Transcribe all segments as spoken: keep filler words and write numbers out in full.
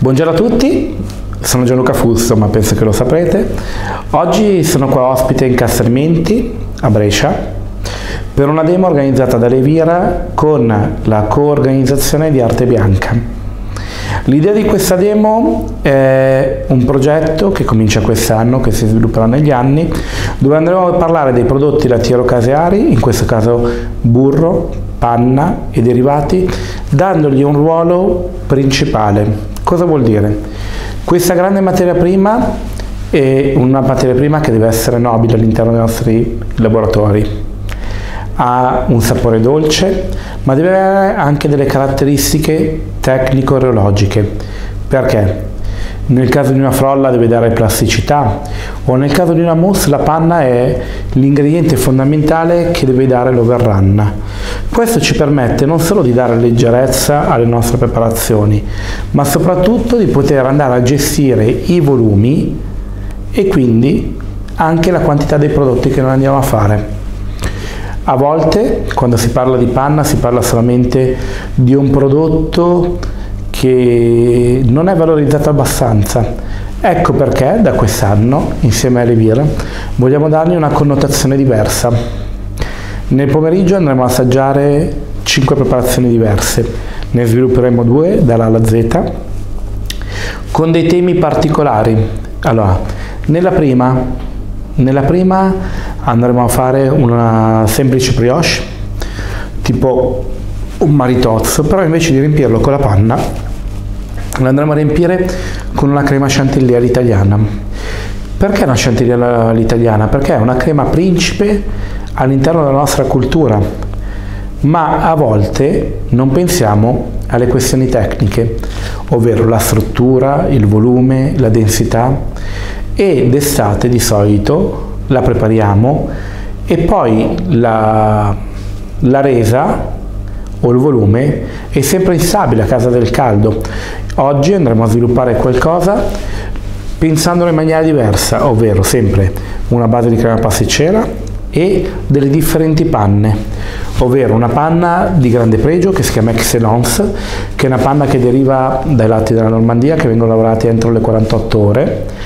Buongiorno a tutti, sono Gianluca Fusto, ma penso che lo saprete. Oggi sono qua ospite in Castelmenti, a Brescia, per una demo organizzata da Levira con la coorganizzazione di Arte Bianca. L'idea di questa demo è un progetto che comincia quest'anno, che si svilupperà negli anni, dove andremo a parlare dei prodotti lattiero-caseari, in questo caso burro, panna e derivati, dandogli un ruolo principale. Cosa vuol dire? Questa grande materia prima è una materia prima che deve essere nobile all'interno dei nostri laboratori. Ha un sapore dolce, ma deve avere anche delle caratteristiche tecnico-reologiche. Perché? Nel caso di una frolla deve dare plasticità, o nel caso di una mousse la panna è l'ingrediente fondamentale che deve dare l'overrun. Questo ci permette non solo di dare leggerezza alle nostre preparazioni, ma soprattutto di poter andare a gestire i volumi e quindi anche la quantità dei prodotti che noi andiamo a fare. A volte, quando si parla di panna, si parla solamente di un prodotto che non è valorizzato abbastanza. Ecco perché da quest'anno, insieme a Levira, vogliamo dargli una connotazione diversa. Nel pomeriggio andremo a assaggiare cinque preparazioni diverse, ne svilupperemo due dall'A alla Z, con dei temi particolari. Allora, nella prima, nella prima andremo a fare una semplice brioche, tipo un maritozzo, però invece di riempirlo con la panna, lo andremo a riempire con una crema chantilly all'italiana. Perché una chantilly all'italiana? Perché è una crema principe all'interno della nostra cultura, ma a volte non pensiamo alle questioni tecniche, ovvero la struttura, il volume, la densità, e d'estate di solito la prepariamo e poi la, la resa o il volume è sempre instabile a causa del caldo. Oggi andremo a sviluppare qualcosa pensandolo in maniera diversa, ovvero sempre una base di crema pasticcera e delle differenti panne, ovvero una panna di grande pregio che si chiama Excellence, che è una panna che deriva dai latti della Normandia, che vengono lavorati entro le quarantotto ore,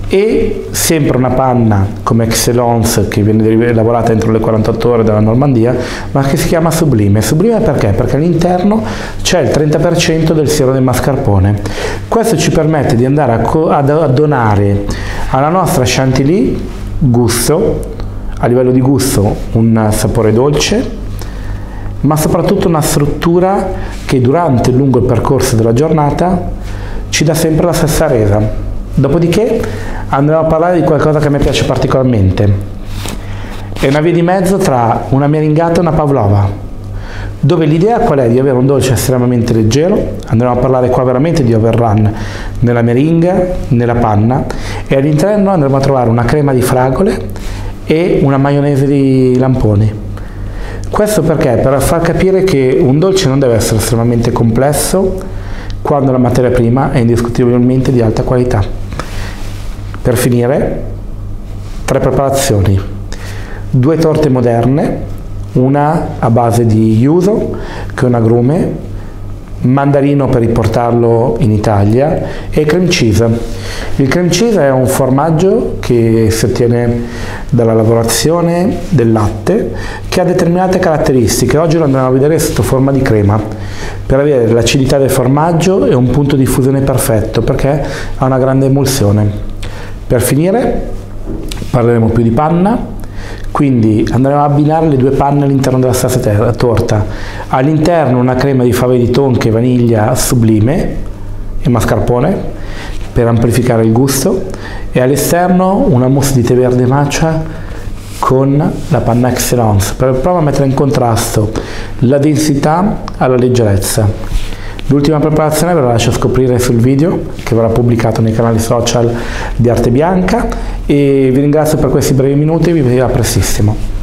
e sempre una panna come Excellence che viene lavorata entro le quarantotto ore dalla Normandia, ma che si chiama Sublime. Sublime perché? Perché all'interno c'è il trenta per cento del siero del mascarpone. Questo ci permette di andare a, a donare alla nostra chantilly gusto, a livello di gusto un sapore dolce, ma soprattutto una struttura che durante e lungo il percorso della giornata ci dà sempre la stessa resa. Dopodiché andremo a parlare di qualcosa che a me piace particolarmente. È una via di mezzo tra una meringata e una pavlova, dove l'idea qual è? Di avere un dolce estremamente leggero. Andremo a parlare qua veramente di overrun nella meringa, nella panna, e all'interno andremo a trovare una crema di fragole e una maionese di lamponi. Questo perché? Per far capire che un dolce non deve essere estremamente complesso quando la materia prima è indiscutibilmente di alta qualità. Per finire, tre preparazioni: due torte moderne, una a base di yuzu, che è un agrume, mandarino per riportarlo in Italia, e cream cheese. Il cream cheese è un formaggio che si ottiene dalla lavorazione del latte, che ha determinate caratteristiche. Oggi lo andremo a vedere sotto forma di crema, per avere l'acidità del formaggio e un punto di fusione perfetto, perché ha una grande emulsione. Per finire parleremo più di panna, quindi andremo a abbinare le due panne all'interno della stessa torta. All'interno una crema di fave di tonka e vaniglia sublime e mascarpone per amplificare il gusto, e all'esterno una mousse di tè verde matcha con la panna Excellence, per provare a mettere in contrasto la densità alla leggerezza. L'ultima preparazione ve la lascio scoprire sul video che verrà pubblicato nei canali social di Arte Bianca, e vi ringrazio per questi brevi minuti e vi vedo a prestissimo.